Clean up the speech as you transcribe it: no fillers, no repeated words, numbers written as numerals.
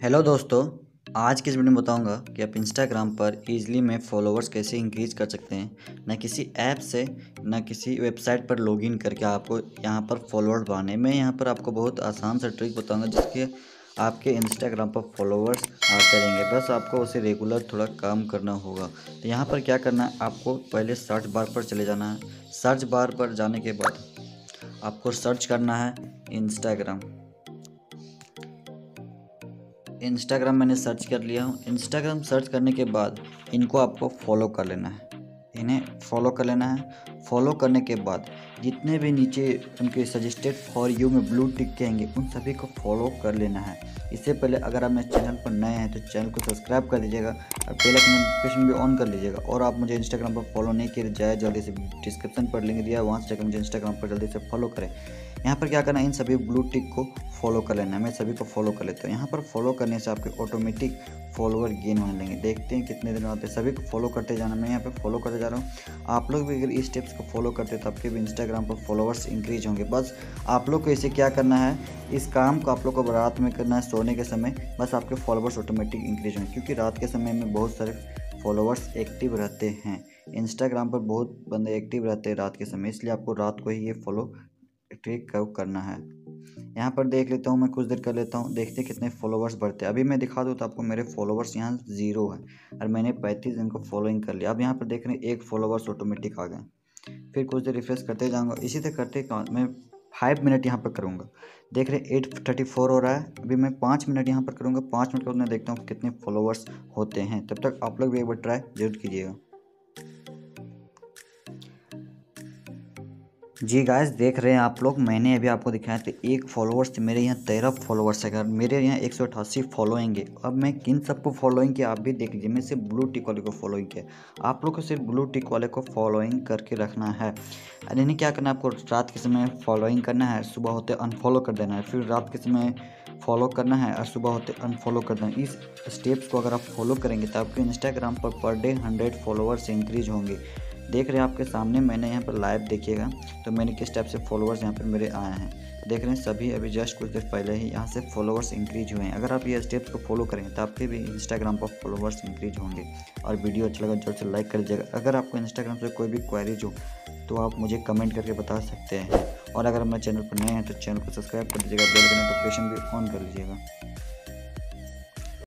Hello दोस्तों। आज की इस वीडियो में बताऊंगा कि आप इंस्टाग्राम पर इजीली में फॉलोअर्स कैसे इंक्रीज कर सकते हैं। ना किसी ऐप से ना किसी वेबसाइट पर लॉगिन करके आपको यहां पर फॉलोअर्स बढ़ाने में यहाँ पर आपको बहुत आसान सा ट्रिक बताऊंगा जिसके आपके इंस्टाग्राम पर फॉलोअर्स आते रहेंगे। बस आपको उसे रेगुलर थोड़ा काम करना होगा। तो यहाँ पर क्या करना है, आपको पहले सर्च बार पर चले जाना है। सर्च बार पर जाने के बाद आपको सर्च करना है इंस्टाग्राम। इंस्टाग्राम मैंने सर्च कर लिया हूँ। इंस्टाग्राम सर्च करने के बाद इनको आपको फॉलो कर लेना है। इन्हें फॉलो कर लेना है। फॉलो करने के बाद जितने भी नीचे उनके सजेस्टेड फॉर यू में ब्लू टिक के आएंगे उन सभी को फॉलो कर लेना है। इससे पहले अगर आप मेरे चैनल पर नए हैं तो चैनल को सब्सक्राइब कर दीजिएगा और बेल आइकन नोटिफिकेशन भी ऑन कर लीजिएगा। और आप मुझे इंस्टाग्राम पर फॉलो नहीं किए जाए जल्दी से डिस्क्रिप्शन पर लिंक दिया है, वहाँ से जाकर मुझे इंस्टाग्राम पर जल्दी से फॉलो करें। यहाँ पर क्या करना है, इन सभी ब्लू टिक को फॉलो कर लेना है। मैं सभी को फॉलो कर लेता हूँ। यहाँ पर फॉलो करने से आपके ऑटोमेटिक फॉलोअर गेन होने लगेंगे। देखते हैं कितने दिन आते हैं। सभी को फॉलो करते जाना। मैं यहाँ पे फॉलो करते जा रहा हूँ। आप लोग भी अगर इस स्टेप्स को फॉलो करते तो आपके भी इंस्टाग्राम पर फॉलोअर्स इंक्रीज होंगे। बस आप लोग को इसे क्या करना है, इस काम को आप लोग को रात में करना है सोने के समय। बस आपके फॉलोअर्स ऑटोमेटिक इंक्रीज होंगे क्योंकि रात के समय में बहुत सारे फॉलोअर्स एक्टिव रहते हैं। इंस्टाग्राम पर बहुत बंदे एक्टिव रहते हैं रात के समय, इसलिए आपको रात को ही ये फॉलो ट्रिक करना है। यहाँ पर देख लेता हूँ, मैं कुछ देर कर लेता हूँ, देखते कितने फॉलोवर्स बढ़ते हैं। अभी मैं दिखा दूँ तो आपको मेरे फॉलोवर्स यहाँ 0 है और मैंने 35 दिन को फॉलोइंग कर लिया। अब यहाँ पर देख रहे हैं 1 फॉलोवर्स ऑटोमेटिक आ गए। फिर कुछ देर रिफ्रेश करते जाऊँगा। इसी तरह करते मैं 5 मिनट यहाँ पर करूँगा। देख रहे 8:34 हो रहा है। अभी मैं 5 मिनट यहाँ पर करूँगा। 5 मिनट के बाद मैं देखता हूँ कितने फॉलोवर्स होते हैं। तब तक आप लोग भी एक बार ट्राई जरूर कीजिएगा। जी गाइस, देख रहे हैं आप लोग, मैंने अभी आपको दिखाया था 1 फॉलोअर्स थे। मेरे यहाँ 13 फॉलोअर्स है। अगर मेरे यहाँ 188 फॉलोइंग है। अब मैं किन सबको फॉलोइंग किया आप भी देख लीजिए। मैं सिर्फ ब्लू टिक वाले को फॉलोइंग किया। आप लोग को सिर्फ ब्लू टिक वाले को फॉलोइंग करके रखना है। और इन्हें क्या करना है, आपको रात के समय फॉलोइंग करना है, सुबह होते अनफॉलो कर देना है। फिर रात के समय फॉलो करना है और सुबह होते अनफॉलो कर देना है। इस स्टेप्स को अगर आप फॉलो करेंगे तो आपके Instagram per day 100 followers increase होंगे। देख रहे हैं आपके सामने, मैंने यहाँ पर लाइव देखिएगा तो मैंने किस टाइप से फॉलोअर्स यहाँ पर मेरे आए हैं। देख रहे हैं सभी अभी जस्ट कुछ देर पहले ही यहाँ से फॉलोअर्स इंक्रीज हुए हैं। अगर आप ये स्टेप्स को फॉलो करेंगे तो आपके भी इंस्टाग्राम पर फॉलोअर्स इंक्रीज होंगे। और वीडियो अच्छा लगा जोर से लाइक कर दीजिएगा। अगर आपको इंस्टाग्राम से कोई भी क्वेरीज हो तो आप मुझे कमेंट करके बता सकते हैं। और अगर हमारे चैनल पर नए हैं तो चैनल को सब्सक्राइब कर दीजिएगा, बेल का नोटिफिकेशन भी ऑन कर लीजिएगा।